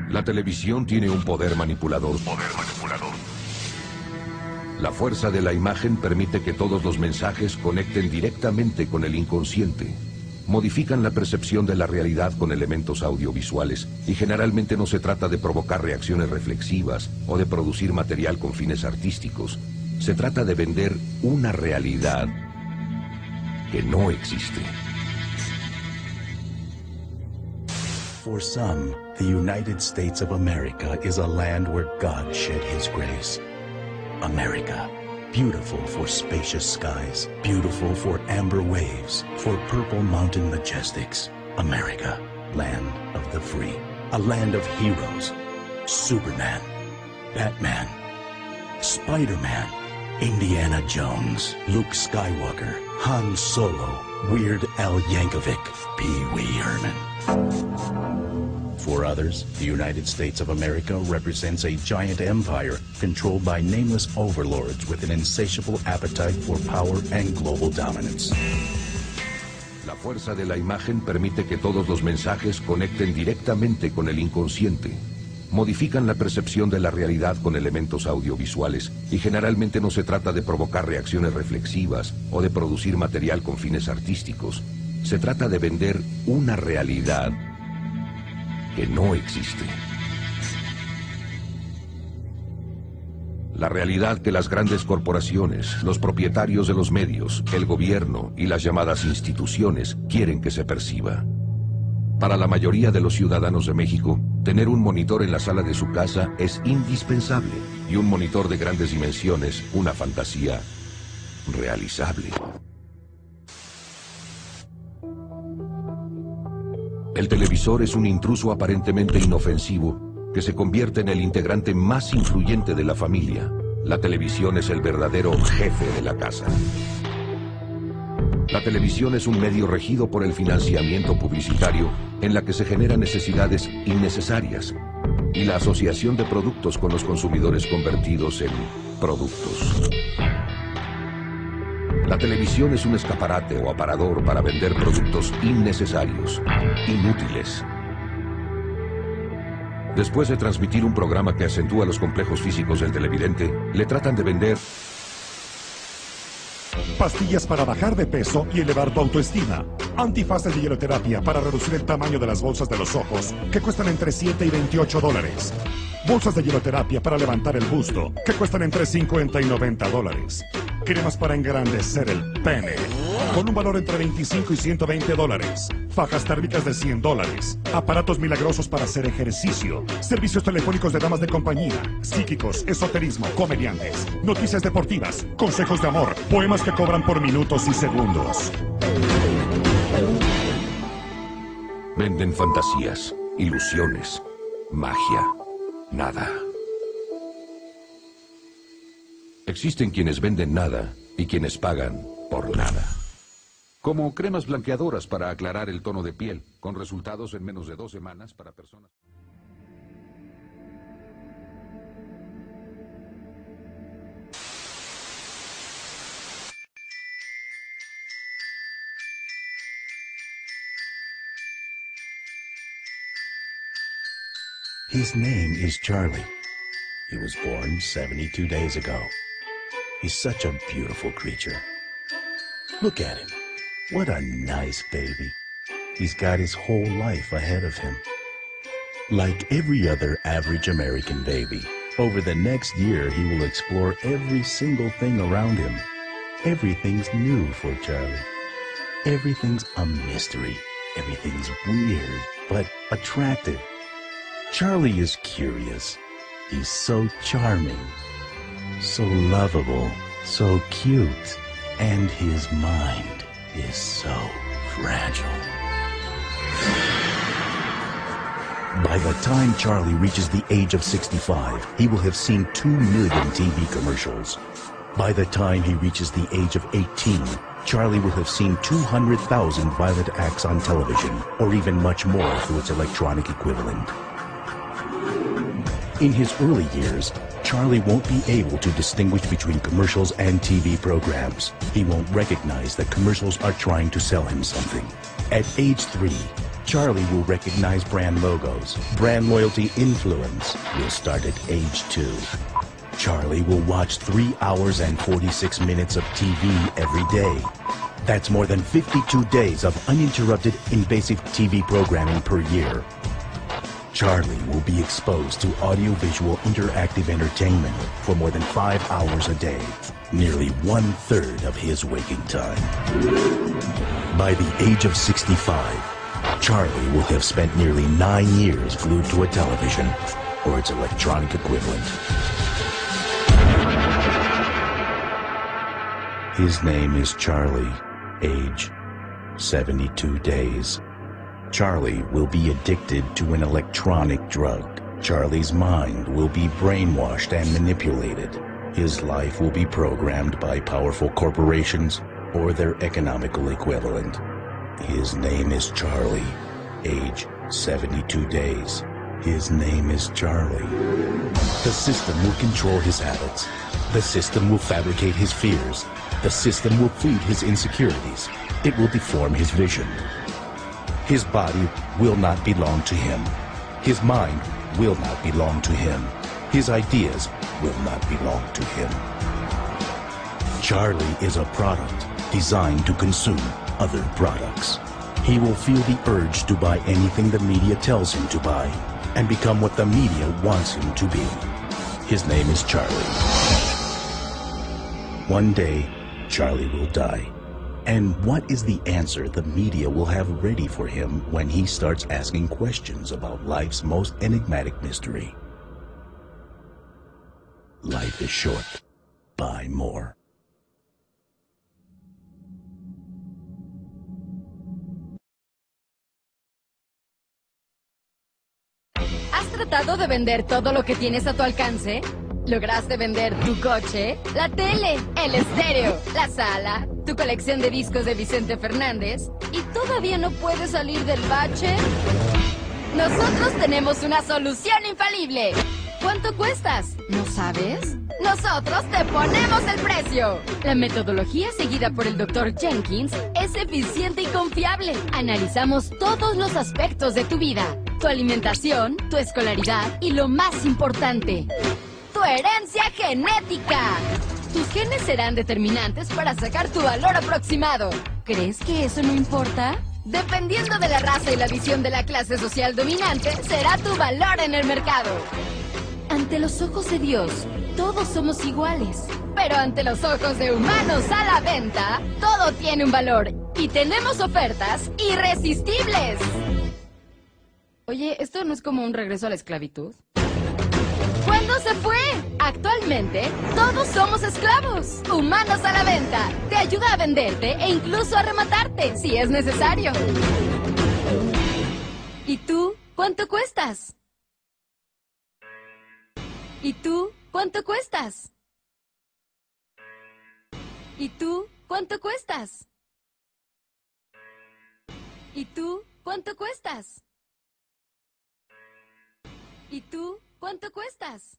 La televisión tiene un poder manipulador. La fuerza de la imagen permite que todos los mensajes conecten directamente con el inconsciente. Modifican la percepción de la realidad con elementos audiovisuales y generalmente no se trata de provocar reacciones reflexivas o de producir material con fines artísticos. Se trata de vender una realidad que no existe. For some, the United States of America is a land where God shed His grace. America, beautiful for spacious skies, beautiful for amber waves, for purple mountain majestics. America, land of the free, a land of heroes. Superman, Batman, Spider-Man, Indiana Jones, Luke Skywalker, Han Solo, Weird Al Yankovic, Pee Wee Herman. For others, the United States of America represents a giant empire controlled by nameless overlords with an insatiable appetite for power and global dominance. La fuerza de la imagen permite que todos los mensajes conecten directamente con el inconsciente. Modifican la percepción de la realidad con elementos audiovisuales y generalmente no se trata de provocar reacciones reflexivas o de producir material con fines artísticos. Se trata de vender una realidad que no existe. La realidad que las grandes corporaciones, los propietarios de los medios, el gobierno y las llamadas instituciones quieren que se perciba. Para la mayoría de los ciudadanos de México, tener un monitor en la sala de su casa es indispensable y un monitor de grandes dimensiones, una fantasía realizable. El televisor es un intruso aparentemente inofensivo que se convierte en el integrante más influyente de la familia. La televisión es el verdadero jefe de la casa. La televisión es un medio regido por el financiamiento publicitario en la que se generan necesidades innecesarias y la asociación de productos con los consumidores convertidos en productos. La televisión es un escaparate o aparador para vender productos innecesarios, inútiles. Después de transmitir un programa que acentúa los complejos físicos del televidente, le tratan de vender pastillas para bajar de peso y elevar tu autoestima. Antifaces de hieloterapia para reducir el tamaño de las bolsas de los ojos, que cuestan entre $7 y $28. Bolsas de hieloterapia para levantar el busto, que cuestan entre $50 y $90. Cremas para engrandecer el pene, con un valor entre $25 y $120. Fajas térmicas de $100. Aparatos milagrosos para hacer ejercicio. Servicios telefónicos de damas de compañía. Psíquicos, esoterismo, comediantes. Noticias deportivas. Consejos de amor. Poemas que cobran por minutos y segundos. Venden fantasías, ilusiones, magia, nada. Existen quienes venden nada y quienes pagan por nada. Como cremas blanqueadoras para aclarar el tono de piel, con resultados en menos de 2 semanas para personas. His name is Charlie. He was born 72 days ago. He's such a beautiful creature. Look at him. What a nice baby. He's got his whole life ahead of him. Like every other average American baby, over the next year he will explore every single thing around him. Everything's new for Charlie. Everything's a mystery. Everything's weird, but attractive. Charlie is curious. He's so charming, so lovable, so cute, and his mind is so fragile. By the time Charlie reaches the age of 65, he will have seen 2 million TV commercials. By the time he reaches the age of 18, Charlie will have seen 200,000 violent acts on television, or even much more through its electronic equivalent. In his early years, Charlie won't be able to distinguish between commercials and TV programs. He won't recognize that commercials are trying to sell him something. At age 3, Charlie will recognize brand logos. Brand loyalty influence will start at age 2. Charlie will watch 3 hours and 46 minutes of TV every day. That's more than 52 days of uninterrupted invasive TV programming per year. Charlie will be exposed to audiovisual interactive entertainment for more than 5 hours a day, nearly 1/3 of his waking time. By the age of 65, Charlie will have spent nearly 9 years glued to a television or its electronic equivalent. His name is Charlie, age 72 days. Charlie will be addicted to an electronic drug. Charlie's mind will be brainwashed and manipulated. His life will be programmed by powerful corporations or their economical equivalent. His name is Charlie, age 72 days. His name is Charlie. The system will control his habits. The system will fabricate his fears. The system will feed his insecurities. It will deform his vision. His body will not belong to him. His mind will not belong to him. His ideas will not belong to him. Charlie is a product designed to consume other products. He will feel the urge to buy anything the media tells him to buy and become what the media wants him to be. His name is Charlie. One day, Charlie will die. And what is the answer the media will have ready for him when he starts asking questions about life's most enigmatic mystery? Life is short. Buy more. ¿Has tratado de vender todo lo que tienes a tu alcance? ¿Lograste vender tu coche, la tele, el estéreo, la sala, tu colección de discos de Vicente Fernández y todavía no puedes salir del bache? Nosotros tenemos una solución infalible. ¿Cuánto cuestas? ¿No sabes? Nosotros te ponemos el precio. La metodología seguida por el Dr. Jenkins es eficiente y confiable. Analizamos todos los aspectos de tu vida, tu alimentación, tu escolaridad y lo más importante, tu herencia genética. Tus genes serán determinantes para sacar tu valor aproximado. ¿Crees que eso no importa? Dependiendo de la raza y la visión de la clase social dominante, será tu valor en el mercado. Ante los ojos de Dios, todos somos iguales. Pero ante los ojos de humanos a la venta, todo tiene un valor. Y tenemos ofertas irresistibles. Oye, ¿esto no es como un regreso a la esclavitud? ¿Cuándo se fue? Actualmente, todos somos esclavos. Humanos a la venta. Te ayuda a venderte e incluso a rematarte, si es necesario. ¿Y tú? ¿Cuánto cuestas? ¿Y tú? ¿Cuánto cuestas? ¿Y tú? ¿Cuánto cuestas? ¿Y tú? ¿Cuánto cuestas? ¿Y tú? ¿Cuánto cuestas?